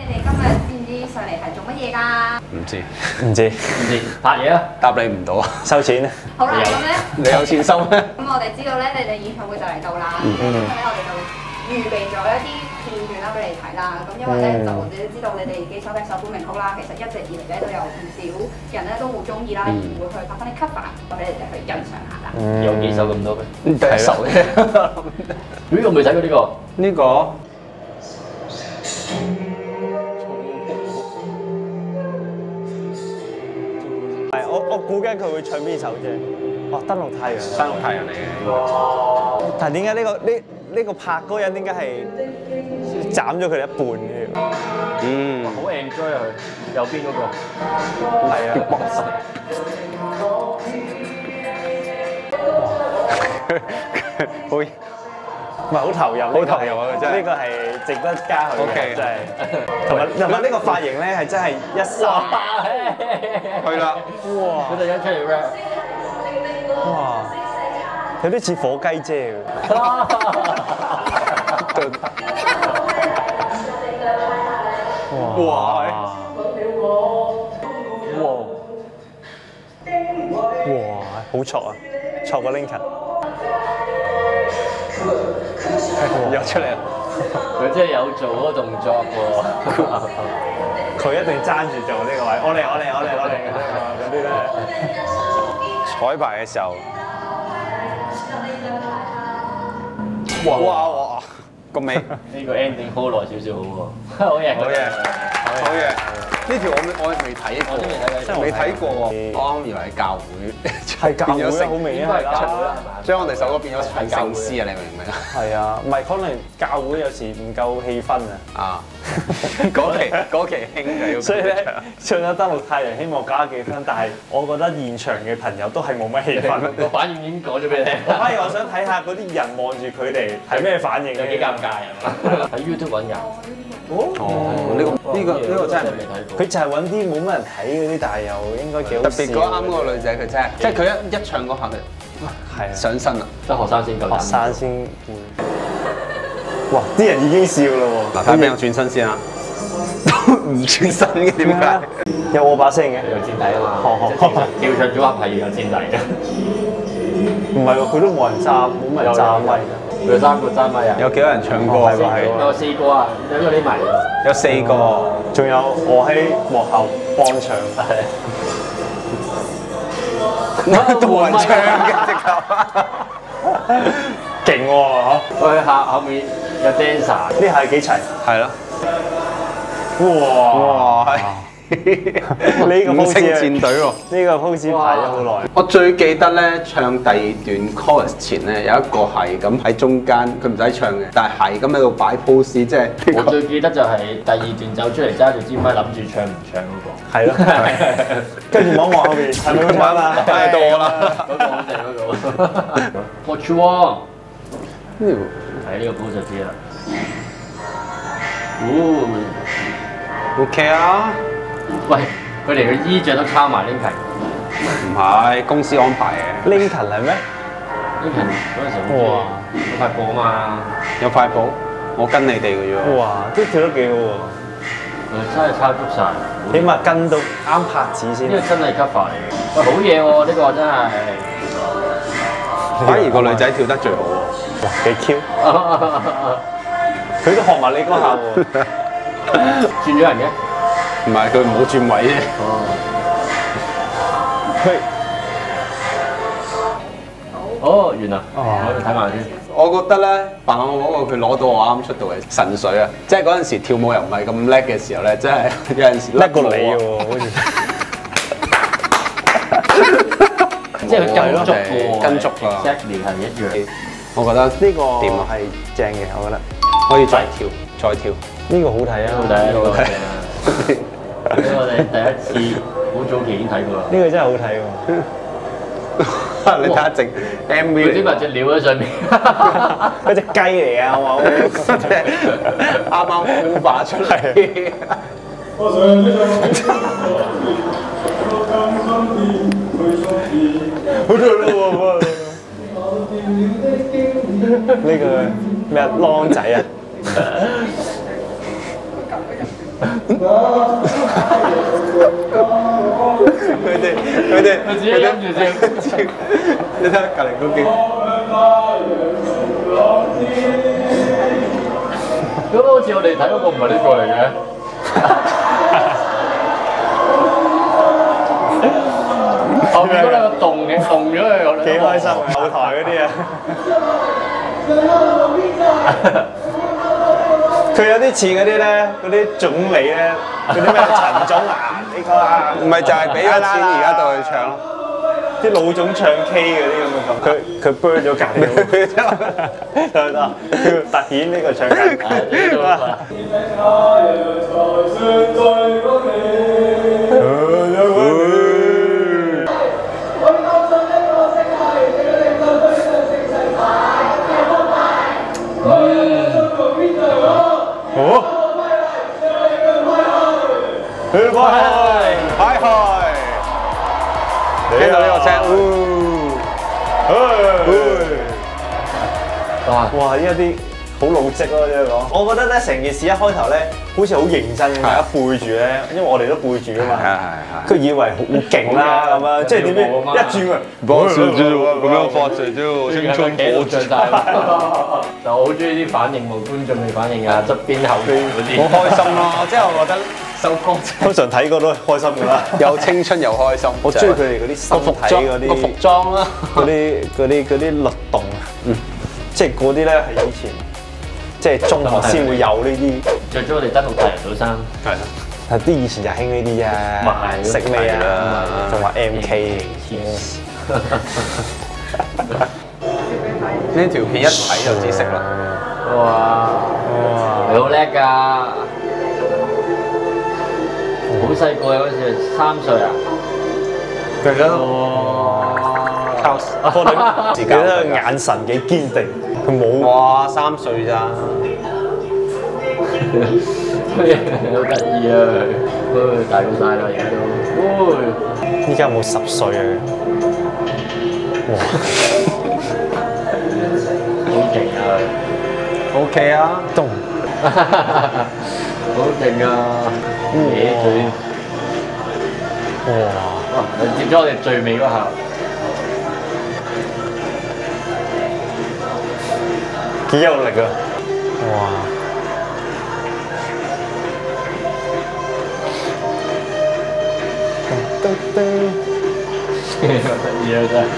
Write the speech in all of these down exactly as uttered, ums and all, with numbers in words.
你哋今日知唔知上嚟係做乜嘢㗎？ 唔知， 唔知唔知拍嘢啊？ 答你唔到啊！ 收錢咧？ 好啦，咁咧， 你有錢收咩？ 咁我哋知道咧，你哋演唱會就嚟到啦。 嗯咁咧，我哋就預備咗一啲片段啦俾你睇啦。咁因為咧，就你都知道你哋幾首嘅首本名曲啦，其實一直以嚟咧都有唔少人咧都好中意啦，而會去拍翻啲 cover 俾你哋去欣賞下啦。 有幾首咁多咩？ 第一首啫。 咦，我未睇過呢個。 呢個係我我估緊佢會唱邊首啫。哦，登陸太陽。 登陸太陽嚟嘅。 但係點解呢個呢呢個拍嗰個人點解係斬咗佢哋一半嘅？ 嗯。 好 enjoy 啊佢，右邊嗰個。 係啊。好，唔係好投入， 好投入啊！佢真係呢個係值得加佢嘅，真係。同埋同埋呢個髮型咧係真係一三。 去啦！ 哇！ 佢突然間出嚟 rap。 哇！有啲似火雞姐喎。哇！哇！哇！好挫啊！挫過 Lincoln。又出嚟啦！ 佢真係有做嗰個動作喎。 佢一定爭住做呢個位，我嚟我嚟我嚟我嚟嗰啲咧。 彩排嘅時候， 哇哇哇！ 個尾呢個 ending 好耐少少好喎。好嘢好嘢好嘢！呢條我我未睇過， 我都未睇過， 未睇過喎。我啱以為係教會， 係教會啊，好明顯係啦。 將我哋首歌變咗唱聖詩啊！你明唔明啊？ 係啊，唔係可能教會有時唔夠氣氛啊。 啊！嗰期嗰期興就要， 所以咧唱咗登陸太陽，希望加幾分，但係我覺得現場嘅朋友都係冇乜氣氛。 個反應已經講咗俾你聽。 我反而我想睇下嗰啲人望住佢哋係咩反應， 有幾尷尬啊！喺 YouTube 揾人。 哦，呢個呢個呢個真係未睇過。 佢就係揾啲冇乜人睇嗰啲，但係又應該幾好特笑。 別嗰啱嗰個女仔，佢真係，即係佢一一唱嗰下， 係啊， 上身啊！ 得學生先夠膽。 學生先會。哇！啲人已經笑啦喎。 嗱，睇下邊個轉身先啊！都唔轉身嘅點解？ 有我把聲嘅。 有墊底啊嘛。跳唱組合係要有墊底嘅。 唔係喎，佢都冇人揸，冇乜人揸咪。 佢有三個揸咪啊！ 有幾多人唱歌係咪？ 有四個啊，有個匿埋。 有四個， 仲有我喺幕後幫唱。 係。都冇人唱嘅直頭。 勁喎嚇！ 佢後後面有 dancer， 呢下幾齊？ 係咯。 哇！ 哇！ 呢個五星戰隊喎， 呢個 pose 排咗好耐。 我最記得咧，唱第二段 chorus 前咧，有一個係咁喺中間，佢唔使唱嘅，但係係咁喺度擺 pose，即係。 我最記得就係第二段走出嚟揸住支咪，諗住唱唔唱嗰個。 係咯，跟住望望後邊，係咪咁玩啊？ 係到我啦。 嗰個好正嗰個。Watch One。睇呢個 pose 就知啦。哦。 OK 啊。 喂，佢哋嘅衣着都抄埋 Lincoln。 唔係公司安排嘅。 Lincoln 係咩 ？Lincoln 嗰陣時好哇，有塊布啊嘛。 有塊布，我跟你哋嘅啫喎。 哇，都跳得幾好喎！ 誒，真係抄足晒， 起碼跟到啱拍子先。 呢個真係 cover 嚟嘅。喂，好嘢喎！呢個真係。 反而個女仔跳得最好喎。 哇，幾 Q！佢都學埋你嗰下喎。 轉咗人嘅？ 唔係，佢唔好轉位啫。 佢哦，完啦。 哦， 我哋睇埋先。 我覺得咧，扮我嗰個佢攞到我啱出道嘅神水啊！即係嗰陣時跳舞又唔係咁叻嘅時候咧，真係有陣時叻過你喎，好似。 即係佢跟足喎， 跟足啊 exactly 係一樣。 我覺得呢個點啊？ 係正嘅，我覺得可以再跳，再跳。 呢個好睇啊！ 好睇，呢個好睇啊！呢個我哋第一次好早期已經睇過啦。 呢個真係好睇喎！ 你睇下整 M V 佢啲物隻料喺上面， 嗰隻雞嚟啊！我啱啱孵化出嚟。 好咗咯喎！呢個咩啊？啷仔啊！ 佢哋佢哋佢自己諗住先。 你睇下隔離嗰幾。 咁好似我哋睇嗰個唔係呢個嚟嘅。後面嗰兩個動嘅動咗佢， 幾開心啊！後台嗰啲啊，佢有啲似嗰啲咧，嗰啲總理咧，嗰啲咩陳總啊，呢個啊， 唔係就係俾咗錢而家到去唱咯。 啲老總唱 K 嗰啲咁嘅感覺，佢佢 burn 咗隔離，得唔得？佢突顯呢個唱緊。好，去開開開。 聽到呢個聲， 哇！哇！呢一啲好老積咯，呢個講。我覺得咧，成件事一開頭咧，好似好認真咁，大家背住咧，因為我哋都背住㗎嘛。係係係。佢以為好勁啦咁啊，即係點知一轉啊， 冇少少咁樣發射啫，青春火著晒。就好中意啲反應冇觀眾嘅反應啊，側邊後邊嗰啲。 好開心咯！即係我覺得。收工， 通常睇過都開心㗎啦， 又青春又開心。 我中意佢哋嗰啲身體嗰啲個服裝啦， 嗰啲嗰啲嗰啲律動啊，嗯，即係嗰啲咧係以前即係中學先會有呢啲。 着咗我哋登陸太陽島衫，係啦， 係啲以前就興呢啲啫，食咩啊？仲話 M K。 呢條片一睇就知識啦。 哇！哇！你好叻㗎！好細個嗰時，三歲啊！ 佢而家靠科頓，自己都眼神幾堅定，佢冇哇三歲咋， 好得意啊！佢大個晒啦，而家都， 依家有冇十歲啊？哇！ 好勁啊 ！OK 啊， 動， 好勁啊！嘢最， 哇！ 哇！接咗我哋最尾嗰下， 幾有力啊！哇！噔噔， 好得意啊真係！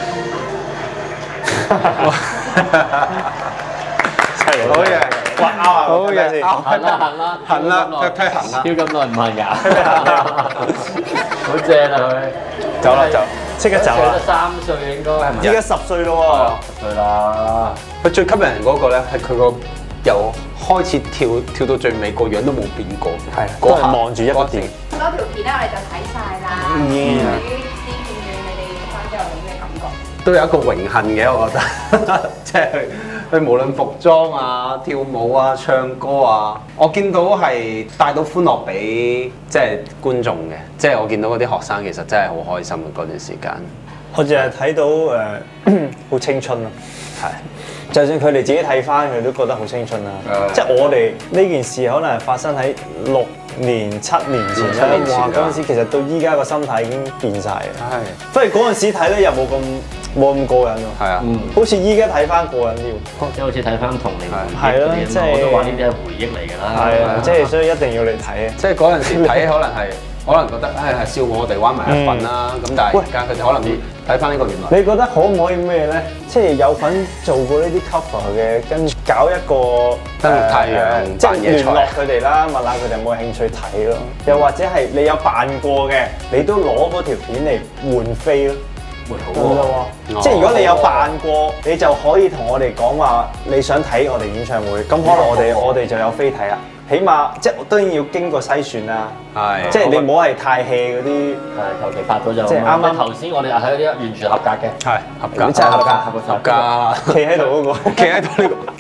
好嘢！ 哇啱啊！ 好嘢！ 行啦行啦， 行啦，腳踢行啦， 跳咁耐唔行㗎，好正啊佢！ 走啦走，即刻走啦！ 三歲應該係咪？ 依家十歲咯喎！ 十歲啦！ 佢最吸引人嗰個咧係佢個由開始跳跳到最尾個樣都冇變過， 係嗰下望住一個點。 嗰條片咧我哋就睇晒啦。 嗯。 對於啲片段你哋睇翻之後有咩感覺？ 都有一個榮幸嘅，我覺得，即係佢無論服裝啊、跳舞啊、唱歌啊，我見到係帶到歡樂俾即係觀眾嘅，即係我見到嗰啲學生其實真係好開心嘅嗰段時間。 我淨係睇到誒好青春咯，係。就算佢哋自己睇翻，佢都覺得好青春啦。即係我哋呢件事可能係發生喺六年、七年前啦。哇！嗰陣時其實到依家個心態已經變晒。係。不過嗰陣時睇咧又冇咁冇咁過癮喎。係啊。嗯。好似依家睇翻過癮啲。即係好似睇翻童年回憶嗰啲咁，我都話呢啲係回憶嚟㗎啦。係啊，即係所以一定要嚟睇啊！ 即係嗰陣時睇可能係。可能覺得唉係笑我哋玩埋一份啦，咁、嗯、但係而家佢哋可能睇翻呢個原來。 你覺得可唔可以咩咧？即係有份做過呢啲 cover 嘅，跟住搞一個登陸太陽， 即係聯絡佢哋啦，問下佢哋有冇興趣睇咯。又或者係你有扮過嘅，你都攞嗰條片嚟換飛咯。換好喎！即係如果你有扮過，你就可以同我哋講話你想睇我哋演唱會，咁可能我哋我哋就有飛睇啦。起碼即係當然要經過篩選啦，係即係你唔好係太 hea 嗰啲，係求其拍到就即係啱啱頭先我哋睇嗰啲完全合格嘅，係合格，真係合格，合格，企喺度嗰個，企喺度呢個。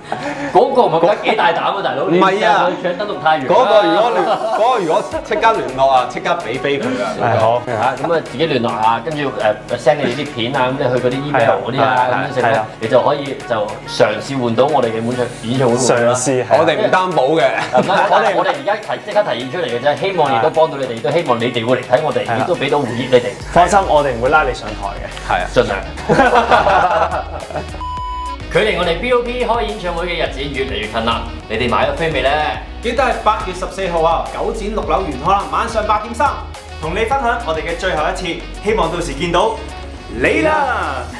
嗰個唔係幾大膽啊，大佬！ 唔係啊， 搶登陸太陽。 嗰個如果聯嗰個如果即刻聯絡啊，即刻俾飛佢啊！ 係好嚇咁啊，自己聯絡下，跟住誒 send 你哋啲片啊，咁你去嗰啲 email 嗰啲啊，咁樣成咧，你就可以就嘗試換到我哋嘅演唱演唱會。 嘗試， 我哋唔擔保嘅。 我哋我哋而家提即刻提議出嚟嘅啫，希望亦都幫到你哋，亦都希望你哋會嚟睇我哋，亦都俾到回憶你哋。 放心，我哋唔會拉你上台嘅。 係啊， 盡量。距離我哋 B O P 開演唱會嘅日子越嚟越近啦，你哋買咗飛未呢？ 記得係八月十四號啊，九展六樓元可啦，晚上八點三，同你分享我哋嘅最後一次，希望到時見到你啦！